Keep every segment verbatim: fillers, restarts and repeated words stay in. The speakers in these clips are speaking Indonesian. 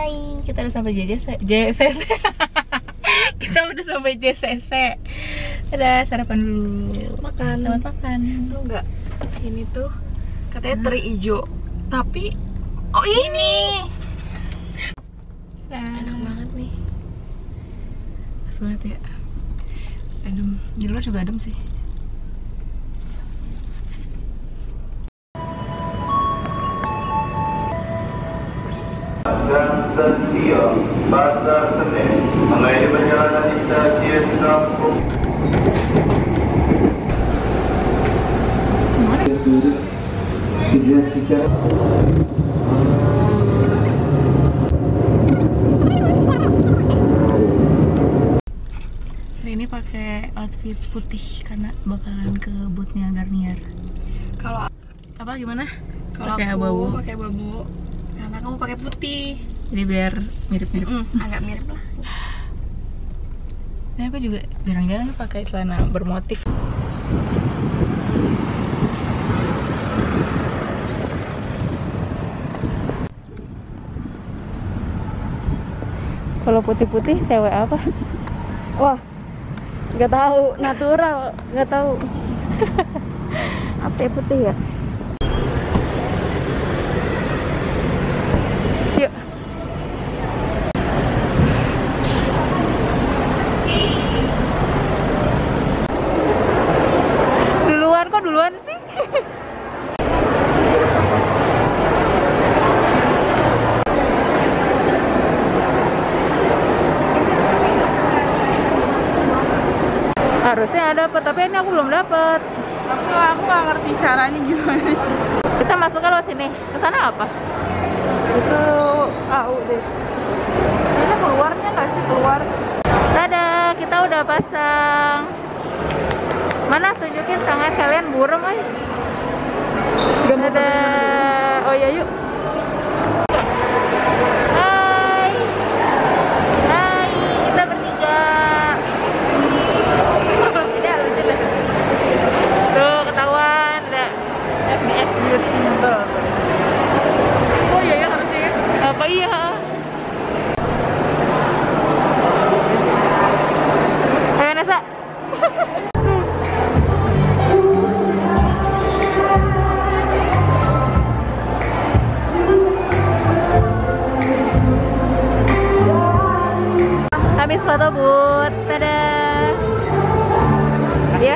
Hai, kita udah sampai J C C. J C C. Kita udah sampai J C C. Dadah, sarapan dulu. Makan. Selamat makan. Tuh enggak. Ini tuh katanya teri ijo. Tapi oh ini. Nah, Enak banget nih. pas banget ya. Adem. Di luar juga adem sih. Dan setia Pasar Senen mengakhiri perjalanan di stasiun Kampung. Tujuan Cikarang. Hari ini pakai outfit putih karena bakalan ke bootnya Garnier. Kalau Apa gimana? kalau Pakai aku abu-abu. pakai abu karena kamu pakai putih. Jadi biar mirip-mirip. Mm, agak mirip lah. Nah, aku juga jarang-jarang pakai celana bermotif. Kalau putih-putih cewek apa? Wah, nggak tahu, natural, nggak tahu. Apa ya putih ya? Yuk. Duluan kok duluan sih? Harusnya ada, tapi ini aku belum dapet. Aku aku nggak ngerti caranya gimana sih. Kita masuk lewat sini. Ke sana apa? Itu A U deh. Ini keluarnya nggak sih keluar? Dadah, kita udah pasang. Mana tunjukin tangan kalian burem aja. Dadah. Oh ya yuk. Hai. Hai, kita bertiga. Ini lucu deh. Tuh ketahuan ada F B S Beauty. Oh iya ya harusnya ya. Apa iya? Ayo Nesa. Habis foto booth. Dadah. Ya.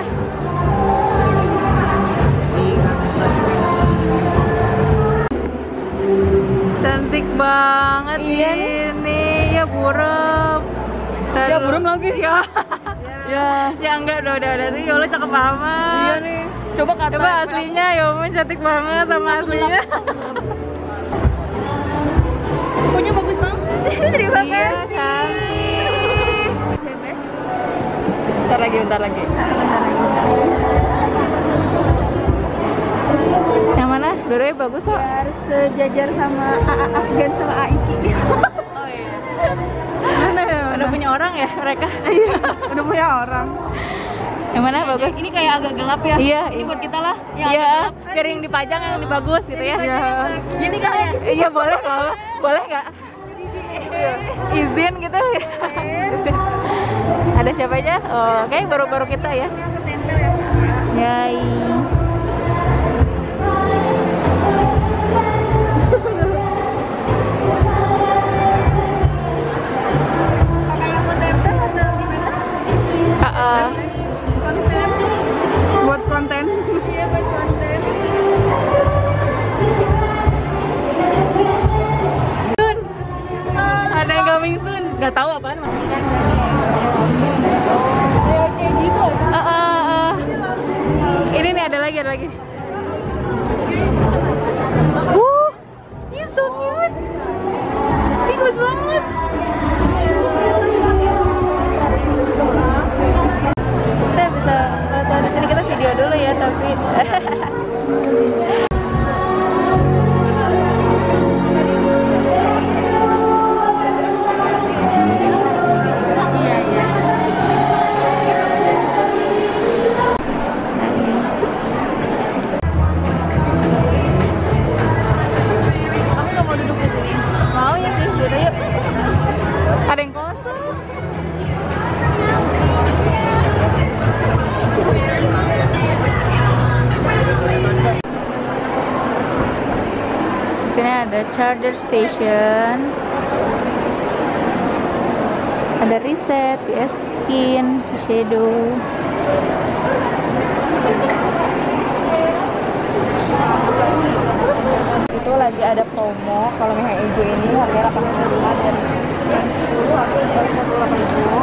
Cantik banget Iya nih. ini. Ya burem. Ya burem lagi. Ya. Ya. Ya enggak, udah udah udah. Ya Allah cakep banget. Iya nih. Coba kata. Coba aslinya, ya ampun cantik banget sama aslinya. Pokoknya bagus banget. Terima kasih. Iya, cantik. Bebas. Bentar lagi, bentar lagi. Yang mana? Dua-duanya bagus kok. Biar sejajar sama A A Afgan sama A I K. Oh iya. Mana ya? Udah punya orang ya mereka? Iya, udah punya orang. Yang mana bagus? Ini kayak agak gelap ya. Iya. Ini buat kita lah. Yang Iya, agak gelap. biar yang dipajang yang dibagus gitu ya. Iya. Gini kali ya. Iya boleh loh. Boleh nggak? Izin gitu. Ada siapa aja? Oh, kayak baru-baru kita ya. Yay. Pakai yang mau tempel atau gimana? Ah, ah. Konten. Buat konten. Iya, buat konten. Soon. Ada yang coming soon. Gak tahu apaan. Kayak gitu. Ah, ah, ah. Ini nih ada lagi, ada lagi. Uh, he's so cute. Bagus banget. Kita bisa foto di sini, kita video dulu ya, tapi Iya, iya. mau ya sih, yaudah yuk. ada charger station, ada reset, P S Skin, Shiseido. Itu lagi ada promo. Kalau yang hijau ini harganya delapan puluh lima, dan yang sepuluh harganya dua puluh delapan ribu.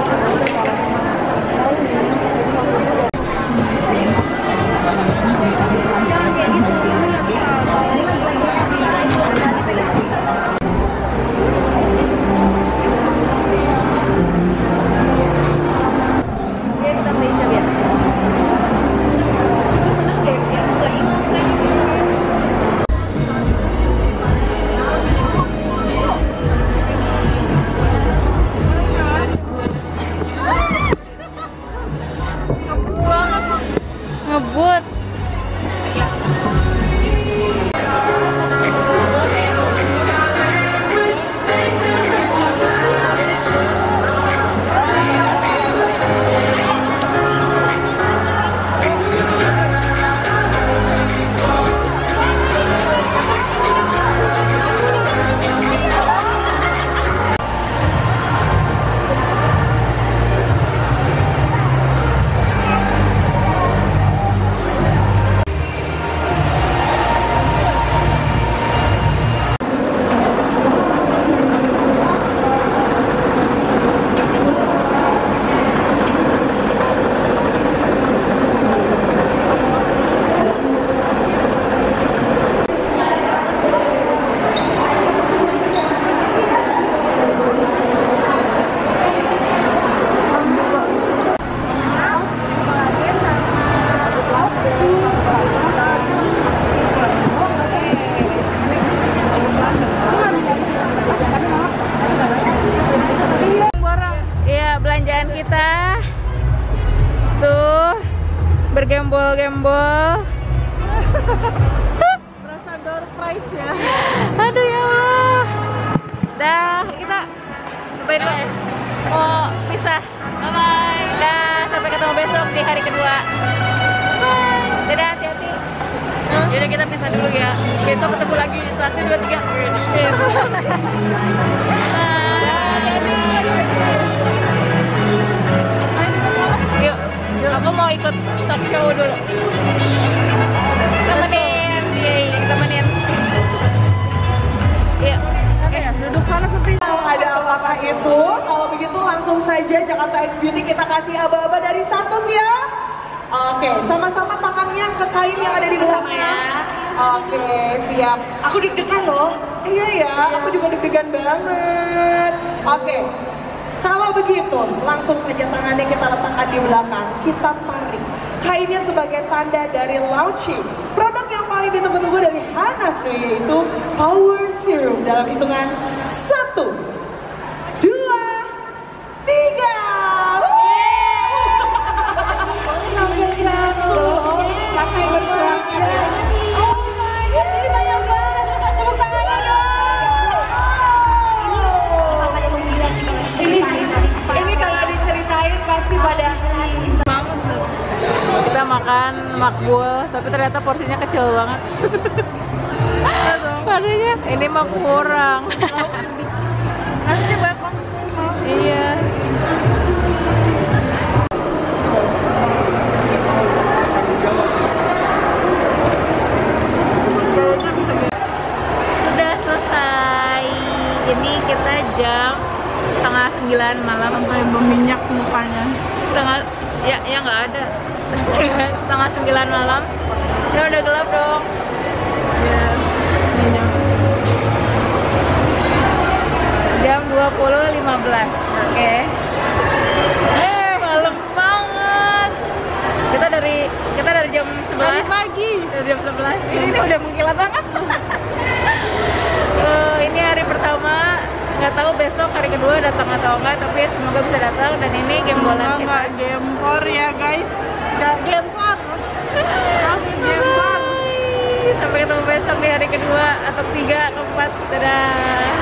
Ngebut. Belanjaan kita tuh bergembol-gembol. Berasa door prize ya. Aduh ya Allah. Dah, kita bye dulu. Mau pisah. Bye bye. Dah, sampai ketemu besok di hari kedua. Bye. Dadah, hati-hati. Yaudah kita pisah dulu ya. Besok ketemu lagi satu dua tiga. Yuk, aku mau ikut talk show dulu. Temenin, yeay, temenin. Yuk, oke, duduk sana seperti. Ada apakah itu? Kalau begitu langsung saja Jakarta X Beauty kita kasih aba-aba dari Santos ya. Oke, sama-sama tangannya ke kain yang ada di belakang. Oke, siap. Aku deg-degan loh. Iya ya, aku juga deg-degan banget. Oke. Kalau begitu, langsung saja tangannya kita letakkan di belakang, kita tarik kainnya sebagai tanda dari launching produk yang paling ditunggu-tunggu dari Hanasu, yaitu Power Serum. Dalam hitungan satu, dua, tiga. Sampai jatuh, sampai bersemangat. Oh my God, ini banyak banget. Tepuk tangannya dong. Ini kalau diceritain pasti pada banget tuh. Kita makan makbul, tapi ternyata porsinya kecil banget. Padahal ini mah kurang. Harusnya banyak banget. Iya. Sudah selesai. Ini kita jam setengah sembilan malam. Sampai berminyak mukanya. Setengah, ya ya nggak ada. Setengah sembilan malam. Ini udah gelap dong. Ya, ini jam. Jam dua puluh lima belas. Oke. Eh, malam banget. Kita dari kita dari jam sebelas pagi. Dari jam sebelas. Ini, ini udah mengkilat banget. uh, ini hari pertama. Nggak tahu besok hari kedua datang atau enggak, tapi semoga bisa datang. Dan ini gembolan kita. Nggak gempor ya guys. Nggak gempor. Gempor. Sampai ketemu besok di hari kedua atau tiga, keempat. Dadah.